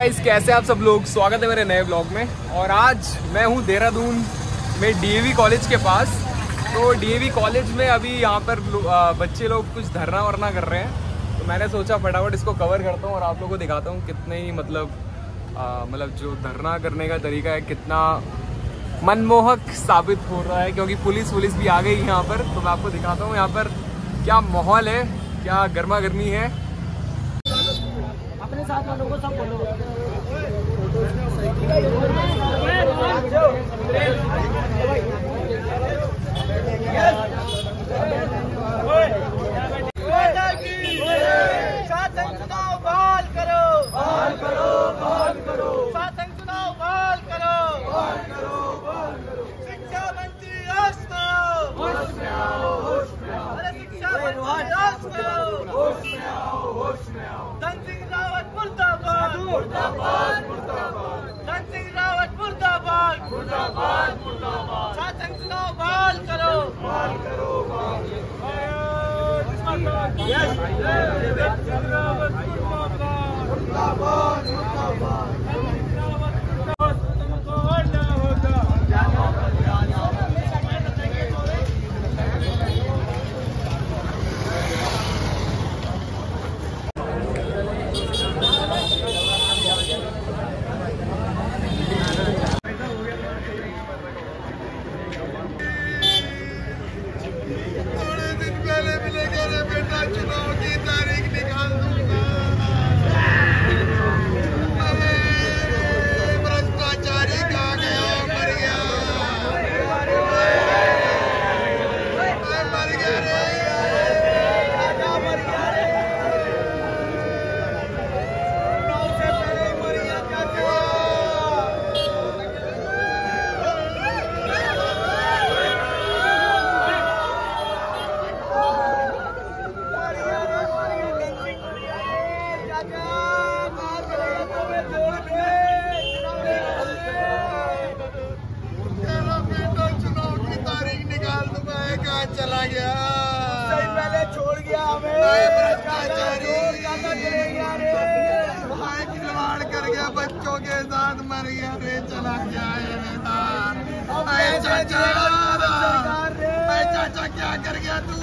कैसे आप सब लोग, स्वागत है मेरे नए ब्लॉग में। और आज मैं हूँ देहरादून में डीएवी कॉलेज के पास। तो डीएवी कॉलेज में अभी यहाँ पर बच्चे लोग कुछ धरना वरना कर रहे हैं, तो मैंने सोचा फटाफट इसको कवर करता हूँ और आप लोगों को दिखाता हूँ कितने ही मतलब जो धरना करने का तरीका है कितना मनमोहक साबित हो रहा है, क्योंकि पुलिस भी आ गई यहाँ पर। तो मैं आपको दिखाता हूँ यहाँ पर क्या माहौल है, क्या गर्मा गर्मी है। अपने साथ वालों को सब बोलो। शासन चुनाव बहाल करो, बहाल करो, बहाल करो। शासन चुनाव बहाल करो, बहाल करो, बहाल करो। शिक्षा मंत्री होश में आओ, होश में आओ, होश में आओ। अरे शिक्षा मंत्री होश में आओ, होश में आओ, होश में आओ। धन सिंह रावत मुर्दाबाद, मुर्दाबाद, मुर्दाबाद। धन सिंह रावत मुर्दाबाद, मुर्दाबाद, मुर्दाबाद। शासन चुनाव बहाल करो, बहाल करो, बहाल करो। यस, मुर्दाबाद, मुर्दाबाद, मुर्दाबाद। चुनाव की तारीख निकाल दूंगा। भ्रष्टाचारी कहाँ गया, मर गया, मर गया रे, मर गया रे। चुनाव से पहले मर गया चाचा। चला गया, सही पहले छोड़ गया हमें। खिलवाड़ कर गया, बच्चों के साथ मर गया रे, चला गया चाचा। चाचा क्या कर गया तू,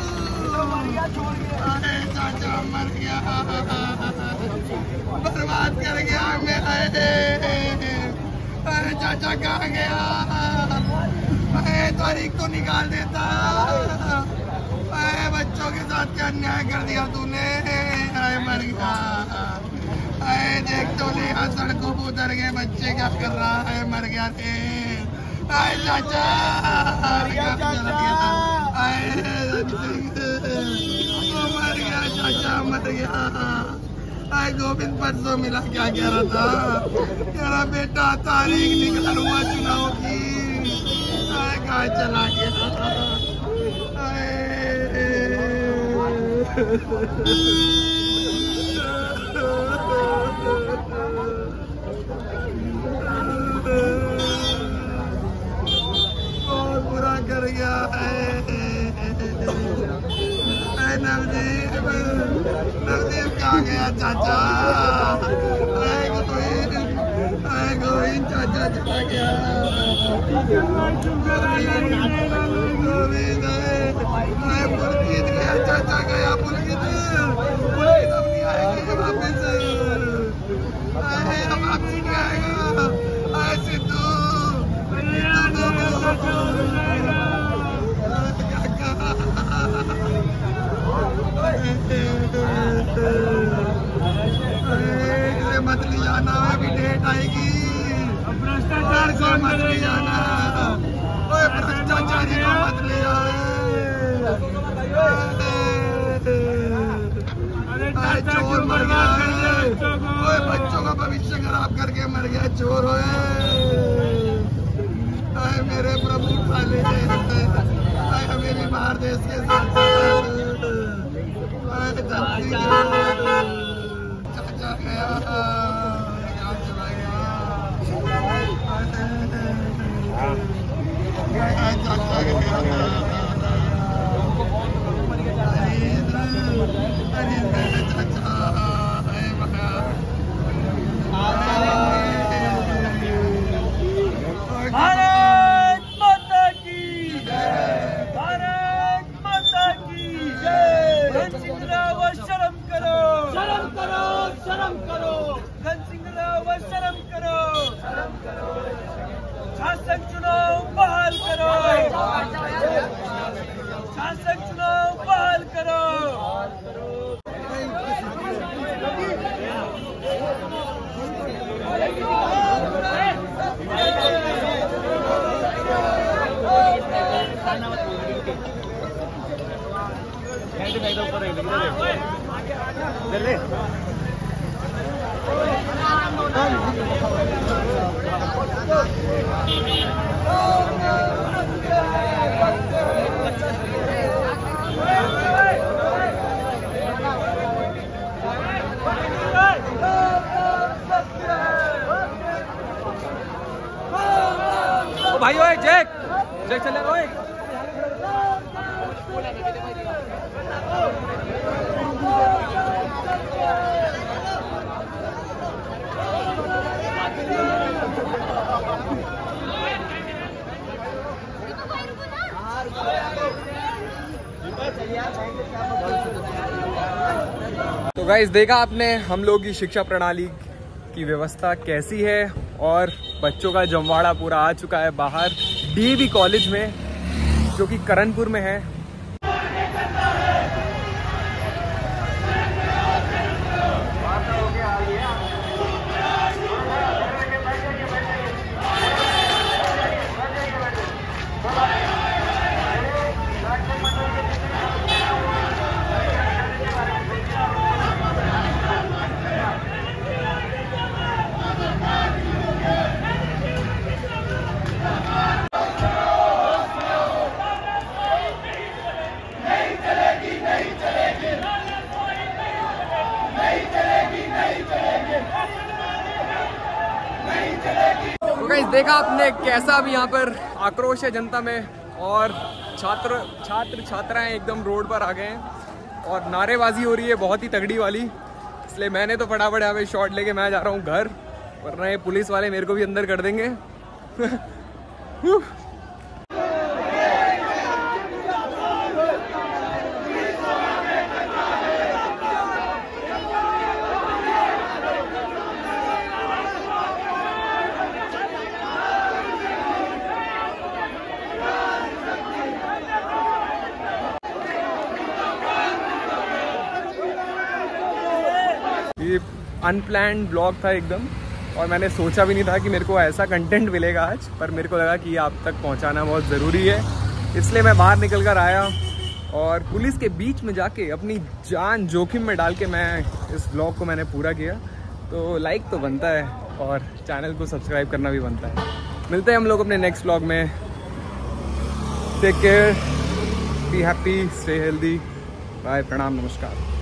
चाचा मर गया, बर्बाद कर गया हमें। अरे चाचा कहाँ गया, तारीख तो निकाल देता। बच्चों के साथ क्या अन्याय कर दिया तूने, मर गया। देख तो ले, सड़कों पर उतर गए बच्चे, क्या कर रहा है, मर गया थे। चाचा मर गया, चाचा मर गया। गोविंद परसों मिला, क्या कह रहा था, कह रहा बेटा तारीख निकालूंगा चुनाव की, कहाँ चला गया। बहुत बुरा कर गया है नवदीप, नवदीप कहाँ गया चाचा, गोविंद चाचा चला गया। पुलकित गया, चाचा गया, पुलकित अब नहीं आएगी वापिस, अब वापसी नहीं आएगा। सिद्धू मत ले जाना, अभी डेट आएगी, भ्रष्टाचार को मत ले जाना, भ्रष्टाचारी को मत ले जाए। चोर मर गया, बच्चों का भविष्य खराब करके मर गया, चोर हो मेरे प्रभु खाले, हमें भी बाहर देश के साथ चाचा गया, चला गया, चाचा गया। भाई ओए जैक जैक चले ओए। तो गाइस देखा आपने हम लोग की शिक्षा प्रणाली की व्यवस्था कैसी है, और बच्चों का जमवाड़ा पूरा आ चुका है बाहर डीएवी कॉलेज में, जो कि करणपुर में है। तो गाइस देखा आपने कैसा भी यहाँ पर आक्रोश है जनता में, और छात्र छात्राएं एकदम रोड पर आ गए हैं और नारेबाजी हो रही है बहुत ही तगड़ी वाली। इसलिए मैंने तो फटाफट यहाँ पे शॉट लेके मैं जा रहा हूँ घर, वरना ये पुलिस वाले मेरे को भी अंदर कर देंगे। ये अनप्लैन्ड ब्लॉग था एकदम, और मैंने सोचा भी नहीं था कि मेरे को ऐसा कंटेंट मिलेगा आज, पर मेरे को लगा कि आप तक पहुंचाना बहुत ज़रूरी है, इसलिए मैं बाहर निकल कर आया और पुलिस के बीच में जाके अपनी जान जोखिम में डाल के मैं इस ब्लॉग को मैंने पूरा किया। तो लाइक तो बनता है और चैनल को सब्सक्राइब करना भी बनता है। मिलते हैं हम लोग अपने नेक्स्ट ब्लॉग में। Take care, be happy, stay healthy, bye, प्रणाम, नमस्कार।